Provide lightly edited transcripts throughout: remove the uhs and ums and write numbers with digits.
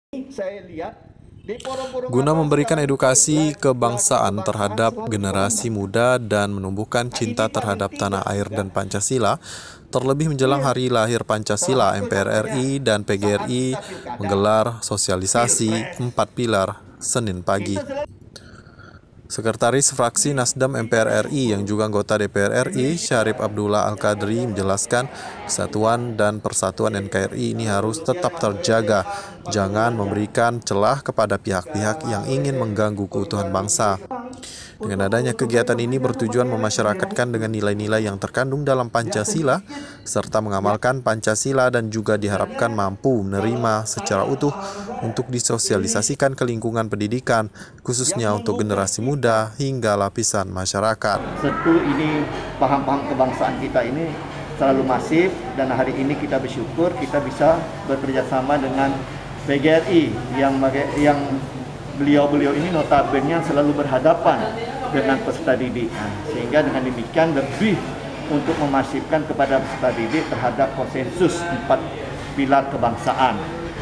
Saya lihat di forum-forum Guna memberikan edukasi kebangsaan terhadap generasi muda dan menumbuhkan cinta terhadap tanah air dan Pancasila, terlebih menjelang hari lahir Pancasila, MPR RI dan PGRI menggelar sosialisasi 4 pilar Senin pagi. Sekretaris Fraksi Nasdem MPR RI yang juga anggota DPR RI, Syarif Abdullah Al-Qadri menjelaskan kesatuan dan persatuan NKRI ini harus tetap terjaga. Jangan memberikan celah kepada pihak-pihak yang ingin mengganggu keutuhan bangsa. Dengan adanya kegiatan ini bertujuan memasyarakatkan dengan nilai-nilai yang terkandung dalam Pancasila, serta mengamalkan Pancasila dan juga diharapkan mampu menerima secara utuh untuk disosialisasikan ke lingkungan pendidikan, khususnya untuk generasi muda hingga lapisan masyarakat. Tentu ini paham-paham kebangsaan kita ini selalu masif, dan hari ini kita bersyukur kita bisa bekerja sama dengan PGRI yang beliau-beliau ini notabene selalu berhadapan dengan peserta didik. Sehingga dengan demikian lebih untuk memasifkan kepada peserta didik terhadap konsensus 4 pilar kebangsaan.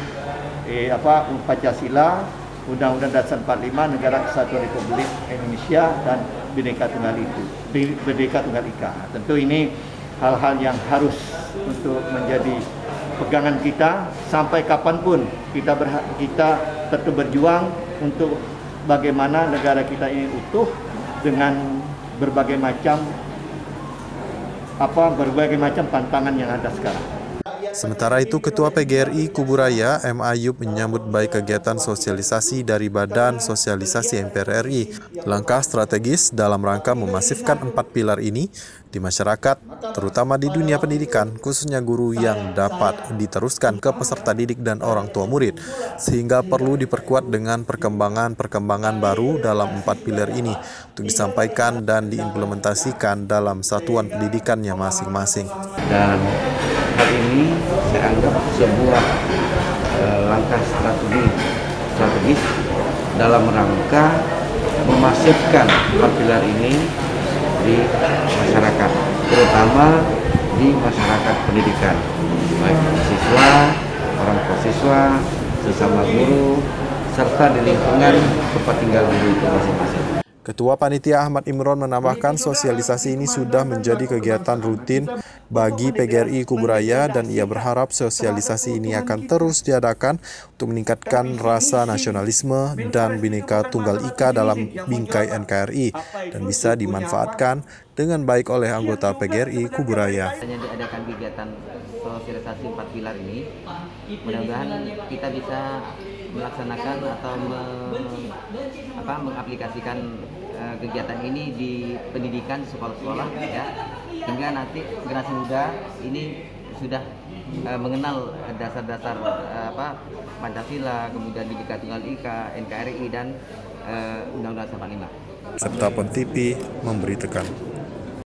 Pancasila, Undang-Undang Dasar 45, Negara Kesatuan Republik Indonesia, dan Bhinneka Tunggal Ika. Tentu ini hal-hal yang harus untuk menjadi pegangan kita sampai kapanpun kita tetap berjuang untuk bagaimana negara kita ini utuh dengan berbagai macam tantangan yang ada sekarang. Sementara itu, Ketua PGRI Kuburaya, M. Ayub, menyambut baik kegiatan sosialisasi dari Badan Sosialisasi MPR RI. Langkah strategis dalam rangka memasifkan 4 pilar ini di masyarakat, terutama di dunia pendidikan, khususnya guru yang dapat diteruskan ke peserta didik dan orang tua murid, sehingga perlu diperkuat dengan perkembangan baru dalam 4 pilar ini untuk disampaikan dan diimplementasikan dalam satuan pendidikannya masing-masing. Dan hal ini saya anggap sebuah langkah strategis dalam rangka memasifkan 4 pilar ini di masyarakat, terutama di masyarakat pendidikan, baik siswa, orang tua siswa, sesama guru, serta di lingkungan tempat tinggal guru itu masing-masing. Ketua Panitia Ahmad Imron menambahkan sosialisasi ini sudah menjadi kegiatan rutin bagi PGRI Kuburaya dan ia berharap sosialisasi ini akan terus diadakan untuk meningkatkan rasa nasionalisme dan Bhinneka Tunggal Ika dalam bingkai NKRI dan bisa dimanfaatkan dengan baik oleh anggota PGRI Kuburaya. Diadakan kegiatan sosialisasi 4 pilar ini, mudah-mudahan kita bisa melaksanakan atau mengaplikasikan kegiatan ini di pendidikan sekolah-sekolah, ya, hingga nanti generasi muda ini sudah mengenal dasar-dasar Pancasila, kemudian Bhinneka Tunggal Ika, NKRI, dan Undang-Undang Dasar 45. Serta Pon TV memberitakan.